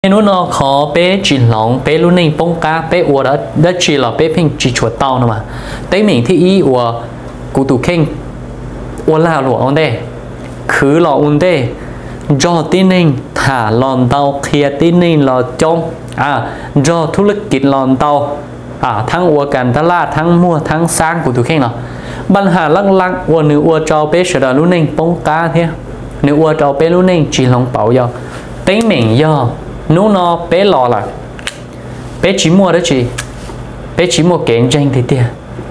nó khó bé chỉ lòng bé luôn nên bông cá bé ua đã chỉ là bé phim chỉ chuột tao nữa mà tới mình thì ý ua cụ tụ khen ua là lụa ông đây cứ lọ ông đây do tin nên thả lòn tàu kia tin nên là trong do thu lực kịch lòn tàu thắng ua cần ta la thắng mua thắng sang cụ tụ khen nào ban hà lăng lăng ua nữ ua cho bé sẽ là luôn nên bông cá thế nữ ua cho bé luôn nên chỉ lòng bảo do tới mình do nó bé lò là bé chỉ mua đó chị bé chỉ mua kiện tranh thì tiền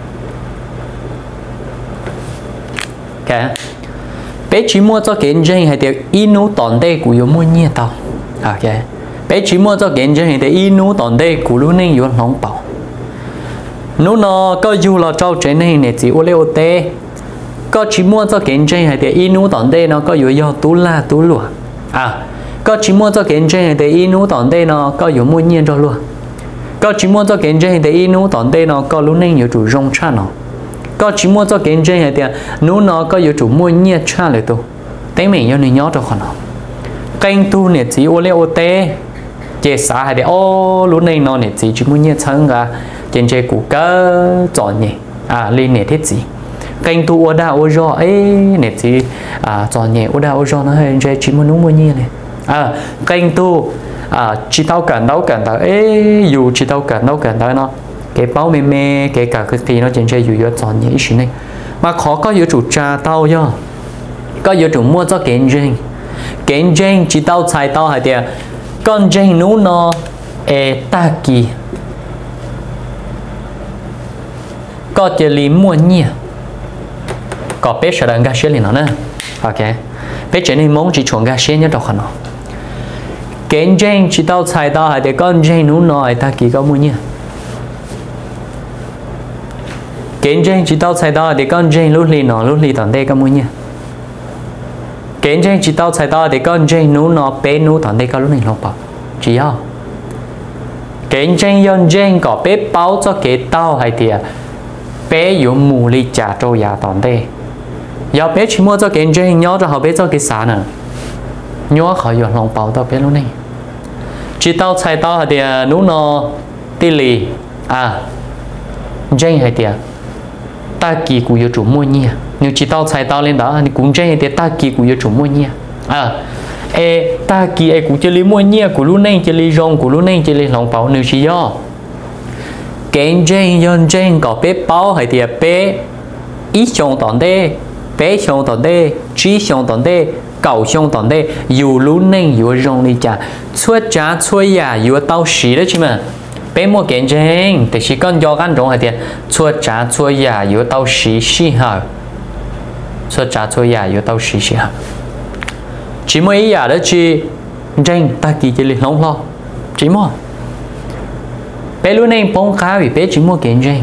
cả bé chỉ mua cho kiện tranh hay tiền inu tòn đây của mua nhiều tao ok bé chỉ mua cho kiện tranh hay tiền inu tòn đây của luôn nên yêu lòng bảo nó có dù là trâu trái này này chỉ ô leo tê có chỉ mua cho kiện tranh hay tiền inu tòn đây nó có dù do tú la tú lụa có chỉ mua cho kiện tranh để inu tòn đây nó có nhiều mua nhiên cho luôn có chỉ mua cho kiện tranh để inu tòn đây nó có lúc nên nhiều chủ rong cha nó có chỉ mua cho kiện tranh để nó có nhiều chủ mua nhiên cha lại tu thế mình cho nên nhớ cho con nó kênh tu này chỉ ô lê ô tê chế xã hay để ô lúc này nó này chỉ mua nhiên chân cả trên chế củ cơ chọn nhỉ lên này thiết gì kênh tu ô đa ô do ấy này chỉ chọn nhỉ ô đa ô do nó hay chế chỉ mua nhiên này kênh tu chỉ tao cần ấy dù chỉ tao cần nó cái bao mê cái cả cái thì nó trên chơi dù có chọn những chuyện này mà khó có yếu chủ trà tao do có yếu chủ mua cho kiện tranh chỉ tao xài tao hay tiền con tranh nó ta kỳ có chỉ lý mua nhỉ có bé sẽ đang gà xe liền nó nè ok bé chỉ nên mong chỉ chuẩn gà xe nhất đâu khả năng kiện tranh chỉ tao xài tao hay để con tranh nó ta kỳ có mua nhỉ kiện tranh chỉ tao xài tao để con tranh lúc lì tận đây có mua nhỉ kiện tranh chỉ tao xài tao để con tranh nó bé tận đây có lúc này nó bảo chỉ không kiện tranh yon tranh có bé báo cho cái tao hay thì bé dùng mù lì trả trâu nhà tận đây giờ bé chỉ mua cho kiện tranh nhớ cho họ bé cho cái sản nữa nhớ họ dùng lòng bảo tao bé lúc này chỉ tao xài tao thì nó tì lì tranh hay thì ta kỳ của chủ mua nhỉ nếu chỉ tao xài tao lên đó thì cũng tranh thì ta kỳ của chủ mua nhỉ ta kỳ cũng chơi lý mua nhỉ của lúc này chơi lý rong của lúc này chơi lý lòng bảo nếu chỉ do cái tranh yon tranh có bé bao hay thì bé ít trong tận đây bé trong tận đây chỉ trong tận đây cầu trong tận đây dù lúc này dù rong đi chả xuất giá xuất nhà dù tao xí đó chứ mà bé mua kiện tranh thì chỉ cần do gan rong hay tiền xuất giá xuất nhà dù tao xí hả xuất giá xuất nhà dù tao xí hả chỉ mua ý giả đó chứ tranh ta kỳ chỉ lịch lông lo chỉ mua bé lúc này bông khá vì bé chỉ mua kiện tranh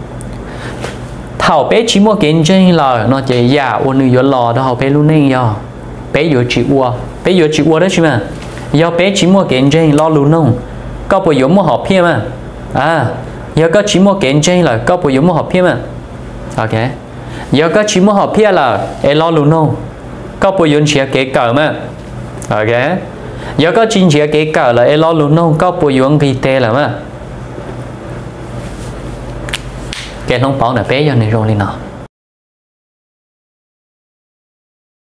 thảo bé chỉ mua kiện tranh là nó chỉ giả ôn nữ lò đó bé lúc này do bé vừa chỉ ua đó chứ mà do bé chỉ mua kiện tranh lo luôn không có bộ dụng mua hộp phim mà do có chỉ mua kiện tranh là có bộ dụng mua hộp phim mà ok do có chỉ mua hộp phim là lo luôn không có bộ dụng chỉ cái cờ mà ok do có chỉ cái cờ là lo luôn không có bộ dụng vì tê là mà cái không bảo là bé giờ này rồi nào